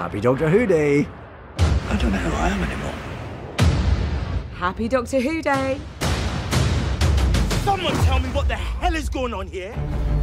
Happy Doctor Who Day. I don't know who I am anymore. Happy Doctor Who Day. Someone tell me what the hell is going on here?